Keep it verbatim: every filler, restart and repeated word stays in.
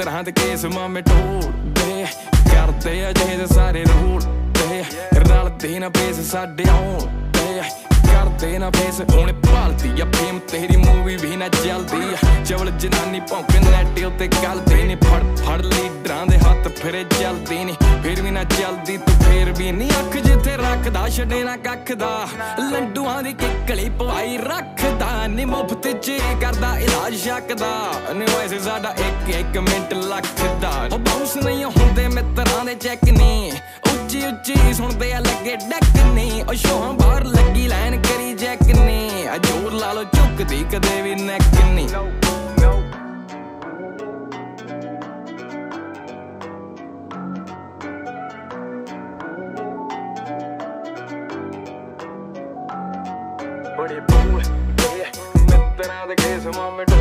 ਮਿੱਤਰਾਂ ਦੇ ਕੇਸ ਮਾਮੇ ਢੋਲਦੇ ਕਰਦੇ ਆ ਜਿਹੇ ਸਾਰੇ ਰੋਲਦੇ ਰਲਦੇ ਨਾ ਪੇਸ ਸਾਡੇ ਆਉਣਦੇ ਕਰਦੇ ਨਾ ਫੇਸ ਹੁਣ ਭਾਲਦੀ ਆ ਫੇਮ ਤੇਰੀ ਮੂਵੀ ਵੀ ਨਾ ਚੱਲਦੀ ਆ ਚਵਲ ਜਨਾਨੀ ਭੌਂਕੇ ਨੈਟ ਉੱਤੇ ਗਲਦੀ ਨੀ ਫੜ ਫੜ ਲੀਡਰਾਂ ਦੇ ਹੱਥ ਫਿਰੇ ਚੱਲਦੀ ਨੀ ਫਿਰ ਵੀ ਨਾ ਚੱਲਦੀ ਤੂੰ ਫੇਰ ਵੀ ਨੀ ਅੱਖ ਜਿੱਥੇ ਰੱਖਦਾ ਛੱਡੇ ਨਾ ਕੱਖ ਦਾ ਲੰਡੂਆਂ ਦੀ ਕਿੱਕਲੀ ਪਵਾਈ ਰੱਖਦਾ ਨੀ ਮੁਫਤ ਚ ਕਰਦਾ ਇਲਾਜ ਸ਼ੱਕ ਦਾ ਨੀ ਵੈਸੇ ਸਾਡਾ ਇੱਕ ਇੱਕ ਮਿੰਟ ਲੱਖਦਾ ਉਹ ਬਾਉਂਸ ਨਹੀਂ ਹੁੰਦੇ ਮਿੱਤਰਾਂ ਦੇ ਚੈੱਕ ਨੀ ਉੱਚੀ ਉੱਚੀ ਸੁਣਦੇ ਆ ਲੱਗੇ ਡੱਕ ਨੀ ਉਹ ਸ਼ੋਹਾਂ ਬਾਹਰ ਲੱਗੀ ਲਾਈਨ ਕਰੀ ਜੈਕ ਨੀ ਆ ਜੋਰ ਲਾ ਲੋ ਝੁਕਦੀ ਕਦੇ ਵੀ ਨੈਕ ਨੀ ਬੜੇ ਬੂਏ ਮਿੱਤਰਾਂ ਦੇ ਕੇਸ ਮਾਮੇ